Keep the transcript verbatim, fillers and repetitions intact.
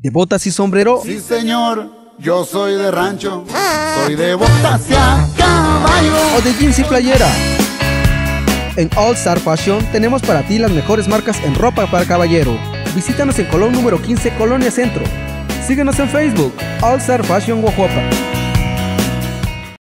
¿De botas y sombrero? Sí, señor, yo soy de rancho, soy de botas y a caballo. ¿O de jeans y playera? En All Star Fashion tenemos para ti las mejores marcas en ropa para caballero. Visítanos en Colón número quince, Colonia Centro. Síguenos en Facebook, All Star Fashion Guajuapan.